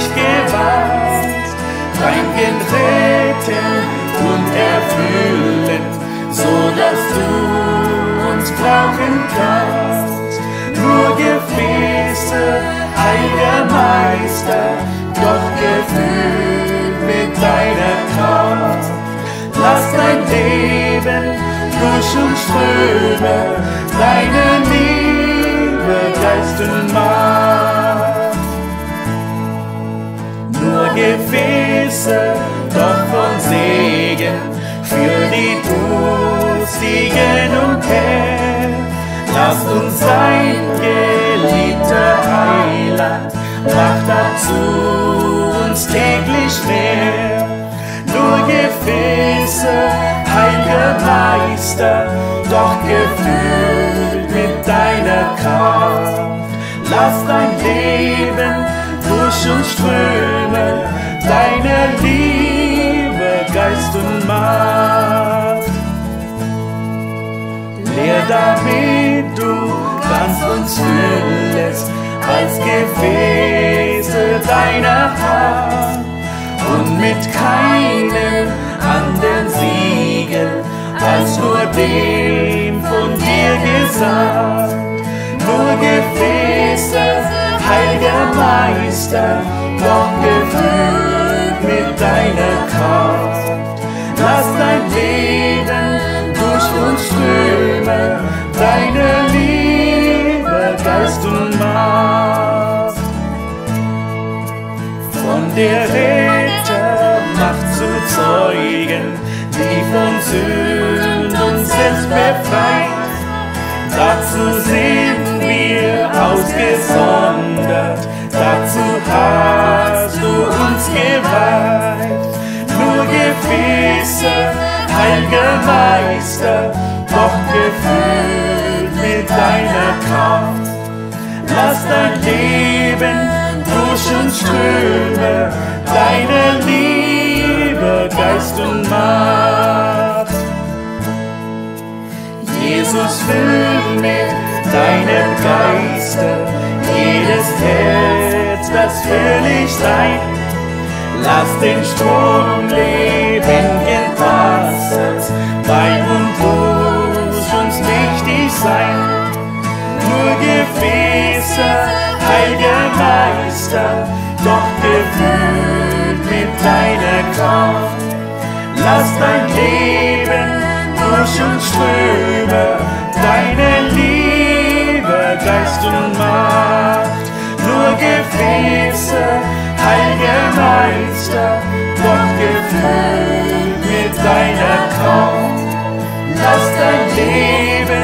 nicht gewahrt, reinigend, retten und erfüllen, so dass du uns brauchen kannst. Nur Gefäße, heiliger Meister, doch gefüllt mit deiner Kraft. Lass dein Leben durch uns ströme, deine Liebe, Geist und Macht. Nur Gefäße, doch von Segen, für die Durstigen umher. Lass uns sein geliebter Heiland, mach dazu uns täglich mehr. Nur Gefäße, heiliger Meister, doch gefüllt mit deiner Kraft. Lass dein Leben durch uns strömen, deine Liebe, Geist und Macht. Lehr, damit du ganz uns füllest, als Gefäße deiner Hand, und mit keinem anderen Siegel als nur dem von dir gesagt. Nur Gefäße, heiliger Meister, doch gefüllt mit deiner Kraft. Lass dein Leben durch uns strömen, deine Liebe, Geist und Macht. Von der Rettermacht zu Zeugen, die von Sünden uns selbst befreit. Dazu sind wir ausgesondert, dazu hast du uns geweiht. Nur Gefäße, heiliger Meister, doch gefüllt mit deiner Kraft. Lass dein Leben durch uns ströme, deine Liebe, Geist und Macht. Jesus, füll mit deinem Geiste jedes Herz, das für dich sein. Lass den Strom lebendigen Wassers bei und durch uns mächtig sein. Nur Gefäße, heiliger Meister, doch gefüllt mit deiner Kraft. Lass dein Leben durch uns ströme, deine Liebe, Geist und Macht. Nur Gefäße, heiliger Meister, doch gefüllt mit deiner Kraft. Lass dein Leben